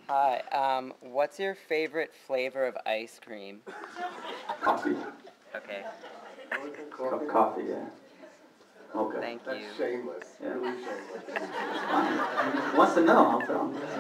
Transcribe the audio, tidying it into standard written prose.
Hi, what's your favorite flavor of ice cream? Coffee. Okay, Coffee, yeah. Okay. thank you. That's shameless. Yeah. Really shameless. It's fine. If he wants to know, I'll tell him.